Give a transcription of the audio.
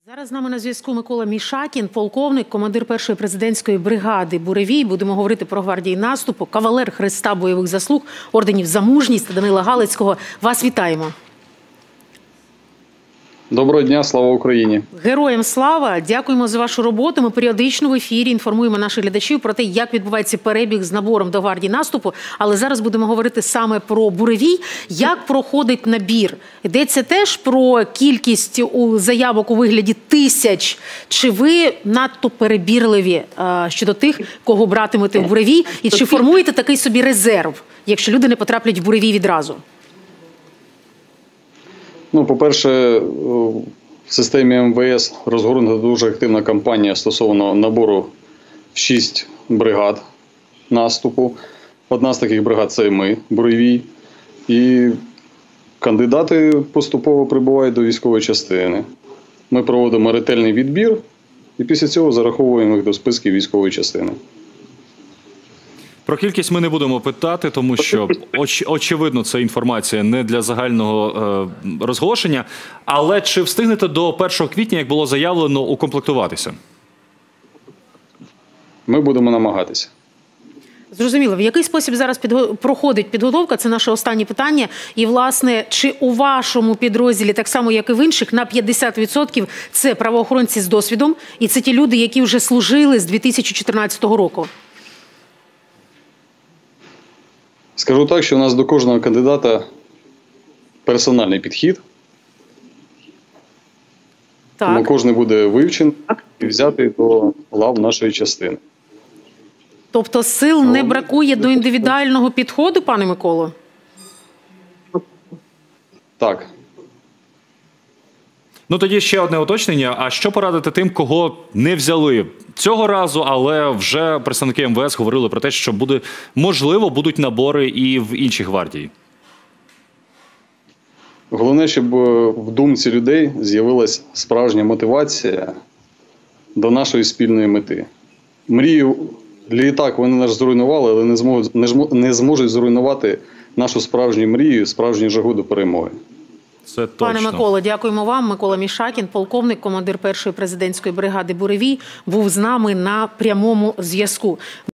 Зараз з нами на зв'язку Микола Мішакін, полковник, командир першої президентської бригади «Буревій». Будемо говорити про гвардії наступу, кавалер Хреста бойових заслуг, орденів за мужність Данила Галицького. Вас вітаємо. Доброго дня, слава Україні! Героям слава! Дякуємо за вашу роботу. Ми періодично в ефірі інформуємо наших глядачів про те, як відбувається перебіг з набором до гвардії наступу. Але зараз будемо говорити саме про Буревій. Як проходить набір? Йдеться теж про кількість заявок у вигляді тисяч? Чи ви надто перебірливі щодо тих, кого братимете в Буревій? І чи формуєте такий собі резерв, якщо люди не потраплять в Буревій відразу? Ну, по-перше, в системі МВС розгорнута дуже активна кампанія стосовно набору в 6 бригад наступу. Одна з таких бригад – це ми, Буревій. І кандидати поступово прибувають до військової частини. Ми проводимо ретельний відбір і після цього зараховуємо їх до списків військової частини. Про кількість ми не будемо питати, тому що, очевидно, це інформація не для загального розголошення. Але чи встигнете до 1 квітня, як було заявлено, укомплектуватися? Ми будемо намагатися. Зрозуміло. В який спосіб зараз проходить підготовка? Це наше останнє питання. І, власне, чи у вашому підрозділі, так само, як і в інших, на 50% це правоохоронці з досвідом? І це ті люди, які вже служили з 2014 року? Скажу так, що у нас до кожного кандидата персональний підхід. Так. Тому кожен буде вивчений і взятий до лав нашої частини. Тобто сил не бракує до індивідуального підходу, пане Миколо? Так. Ну, тоді ще одне уточнення. А що порадити тим, кого не взяли цього разу, але вже представники МВС говорили про те, що можливо, будуть набори і в інші гвардії? Головне, щоб в думці людей з'явилася справжня мотивація до нашої спільної мети. Мрію, літак вони наш зруйнували, але не зможуть зруйнувати нашу справжню мрію, справжню жагу до перемоги. Це точно. Пане Миколо, дякуємо вам. Микола Мішакін, полковник, командир першої президентської бригади «Буревій», був з нами на прямому зв'язку.